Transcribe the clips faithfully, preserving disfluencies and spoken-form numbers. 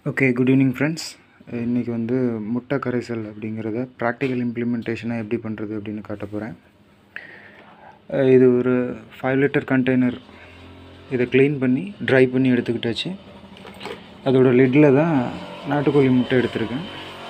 Okay, good evening friends. இன்றைக்கி வந்து முட்டை கரைசல் அப்படிங்கிறத ப்ராக்டிக்கல் இம்ப்ளிமெண்டேஷனாக எப்படி பண்ணுறது அப்படின்னு காட்ட போகிறேன். இது ஒரு ஃபைவ் லிட்டர் கண்டெய்னர். இதை க்ளீன் பண்ணி ட்ரை பண்ணி எடுத்துக்கிட்டாச்சு. அதோட லிட்டில் தான் நாட்டுக்கோழி முட்டை எடுத்திருக்கேன்.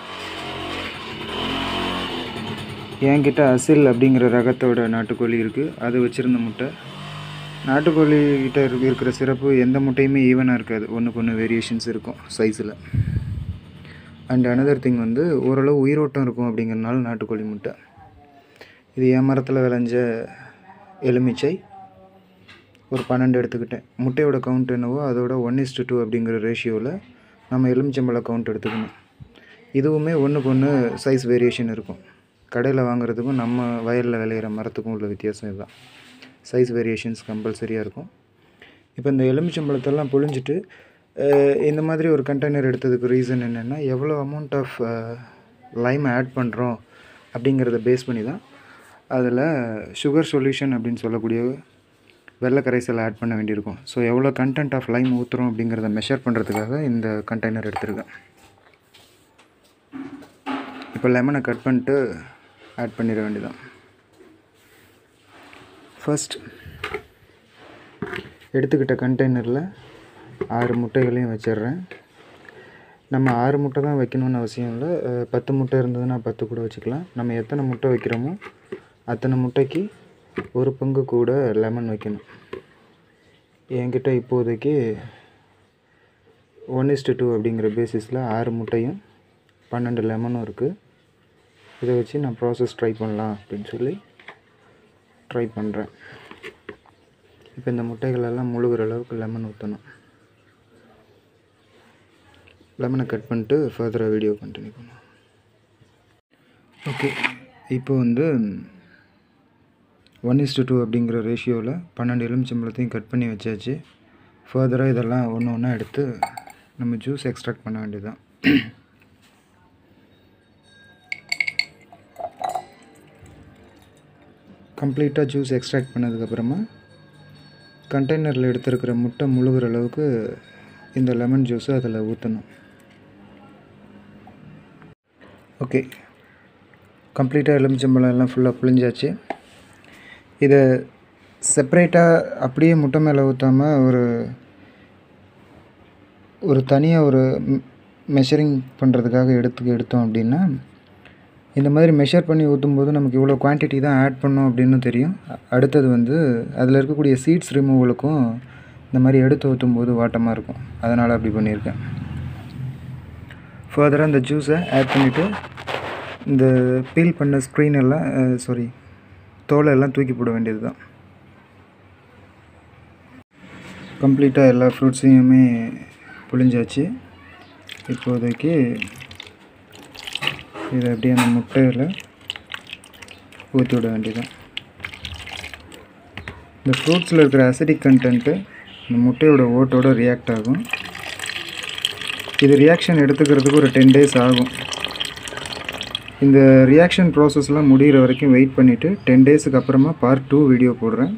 என்கிட்ட அசில் அப்படிங்கிற ரகத்தோட நாட்டுக்கோழி இருக்குது. அது வச்சுருந்த முட்டை. நாட்டுக்கோழி கிட்ட இருக்கிற சிறப்பு, எந்த முட்டையுமே ஈவனாக இருக்காது, ஒன்றுக்கு ஒன்று வேரியேஷன்ஸ் இருக்கும் சைஸில். அண்ட் அனதர் திங் வந்து ஓரளவு உயிரோட்டம் இருக்கும் அப்படிங்கிறனால நாட்டுக்கோழி முட்டை. இது என் மரத்தில் விளைஞ்ச எலுமிச்சை. ஒரு பன்னெண்டு எடுத்துக்கிட்டேன். முட்டையோட கவுண்ட் என்னவோ அதோட ஒன் இஸ்டு டூ அப்படிங்கிற ரேஷியோவில் நம்ம எலுமிச்சம்பழ கவுண்ட் எடுத்துக்கணும். இதுவுமே ஒன்றுக்கு ஒன்று சைஸ் வேரியேஷன் இருக்கும். கடையில் வாங்குறதுக்கும் நம்ம வயலில் விளையிற மரத்துக்கும் உள்ள வித்தியாசம் இதுதான். சைஸ் வேரியேஷன்ஸ் கம்பல்சரியாக இருக்கும். இப்போ இந்த எலுமிச்சம்பழத்தெல்லாம் புழிஞ்சிட்டு இந்த மாதிரி ஒரு கண்டெய்னர் எடுத்ததுக்கு ரீசன் என்னென்னா, எவ்வளோ அமௌண்ட் ஆஃப் லைம் ஆட் பண்ணுறோம் அப்படிங்கிறத பேஸ் பண்ணி தான் அதில் சுகர் சொல்யூஷன் அப்படின்னு சொல்லக்கூடிய வெள்ளை கரைசல் ஆட் பண்ண வேண்டியிருக்கும். ஸோ எவ்வளோ கண்டென்ட் ஆஃப் லைம் ஊற்றுறோம் அப்படிங்கிறத மெஷர் பண்ணுறதுக்காக இந்த கண்டெய்னர் எடுத்திருக்கேன். இப்போ லெமனை கட் பண்ணிட்டு ஆட் பண்ணிட வேண்டியதான். ஃபர்ஸ்ட் எடுத்துக்கிட்ட கண்டெய்னரில் ஆறு முட்டைகளையும் வச்சிடுறேன். நம்ம ஆறு முட்டை தான் வைக்கணும்னு அவசியம் இல்லை. பத்து முட்டை இருந்ததுன்னா பத்து கூட வச்சுக்கலாம். நம்ம எத்தனை முட்டை வைக்கிறோமோ அத்தனை முட்டைக்கு ஒரு பங்கு கூட லெமன் வைக்கணும். என்கிட்ட இப்போதைக்கு ஒன் இஸ்டு டூ அப்படிங்கிற பேசிஸில் ஆறு முட்டையும் பன்னெண்டு லெமனும் இருக்குது. இதை வச்சு நான் ப்ராசஸ் ட்ரை பண்ணலாம் அப்படின்னு சொல்லி ட்ரை பண்ணுறேன். இப்போ இந்த முட்டைகளெல்லாம் முழுகிற அளவுக்கு லெமன் ஊற்றணும். லெமனை கட் பண்ணிட்டு ஃபர்தராக வீடியோ கண்டினியூ பண்ணுவோம். ஓகே, இப்போ வந்து ஒன் இஸ்டு டூ அப்படிங்கிற ரேஷியோவில் பன்னெண்டு எலுமிச்சம்பழத்தையும் கட் பண்ணி வச்சாச்சு. ஃபர்தராக இதெல்லாம் ஒன்று ஒன்றா எடுத்து நம்ம ஜூஸ் எக்ஸ்ட்ராக்ட் பண்ண வேண்டியதுதான். கம்ப்ளீட்டாக ஜூஸ் எக்ஸ்ட்ராக்ட் பண்ணதுக்கப்புறமா கண்டெய்னரில் எடுத்துருக்கிற முட்டை முழுகிற அளவுக்கு இந்த லெமன் ஜூஸை அதில் ஊற்றணும். ஓகே, கம்ப்ளீட்டாக எலுமிச்சம்பழம் எல்லாம் ஃபுல்லாக புழிஞ்சாச்சு. இதை செப்பரேட்டாக அப்படியே முட்டை மேலே ஊற்றாமல் ஒரு ஒரு தனியாக ஒரு மெஷரிங் பண்ணுறதுக்காக எடுத்து எடுத்தோம் அப்படின்னா, இந்த மாதிரி மெஷர் பண்ணி ஊற்றும்போது நமக்கு இவ்வளோ குவான்டிட்டி தான் ஆட் பண்ணோம் அப்படின்னு தெரியும். அடுத்தது வந்து அதில் இருக்கக்கூடிய சீட்ஸ் ரிமூவலுக்கும் இந்த மாதிரி எடுத்து ஊற்றும்போது வாட்டமாக இருக்கும். அதனால் அப்படி பண்ணியிருக்கேன். ஃபர்தராக இந்த ஜூஸை ஆட் பண்ணிவிட்டு இந்த பீல் பண்ண ஸ்க்ரீன் எல்லாம் சாரி தோலை எல்லாம் தூக்கி போட வேண்டியது தான். கம்ப்ளீட்டாக எல்லா ஃப்ரூட்ஸையுமே புழிஞ்சாச்சு. இப்போதைக்கு இதை அப்படியே அந்த முட்டையில் ஊற்றி விட வேண்டியதான். இந்த ஃப்ரூட்ஸில் இருக்கிற அசிடிக் கண்டென்ட்டு இந்த முட்டையோட ஓட்டோட ரியாக்ட் ஆகும். இது ரியாக்ஷன் எடுத்துக்கிறதுக்கு ஒரு டென் டேஸ் ஆகும். இந்த ரியாக்ஷன் ப்ராசஸ்லாம் முடிகிற வரைக்கும் வெயிட் பண்ணிவிட்டு டென் டேஸுக்கு அப்புறமா பார்ட் டூ வீடியோ போடுறேன்.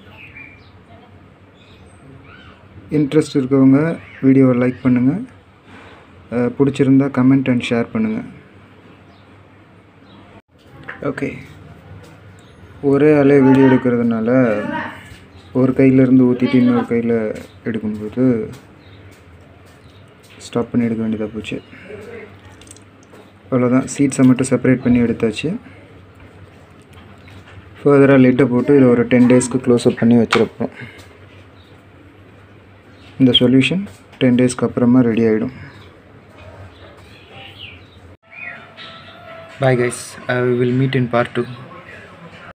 இன்ட்ரெஸ்ட் இருக்கவங்க வீடியோவை லைக் பண்ணுங்கள். பிடிச்சிருந்தா கமெண்ட் அண்ட் ஷேர் பண்ணுங்கள். ஓகே, ஒரே ஆளே வீடியோ எடுக்கிறதுனால ஒரு கையிலேருந்து ஊற்றிட்டு இன்னொரு கையில் எடுக்கும்போது ஸ்டாப் பண்ணி எடுக்க வேண்டியதாக போச்சு. அவ்வளோதான், சீட்ஸை மட்டும் செப்பரேட் பண்ணி எடுத்தாச்சு. ஃபர்தராக லிட்டை போட்டு இதை ஒரு டென் டேஸ்க்கு க்ளோஸ் அப் பண்ணி வச்சுருப்போம். இந்த சொல்யூஷன் டென் டேஸ்க்கு அப்புறமா ரெடி ஆகிடும். Bye guys, uh, we will meet in part two.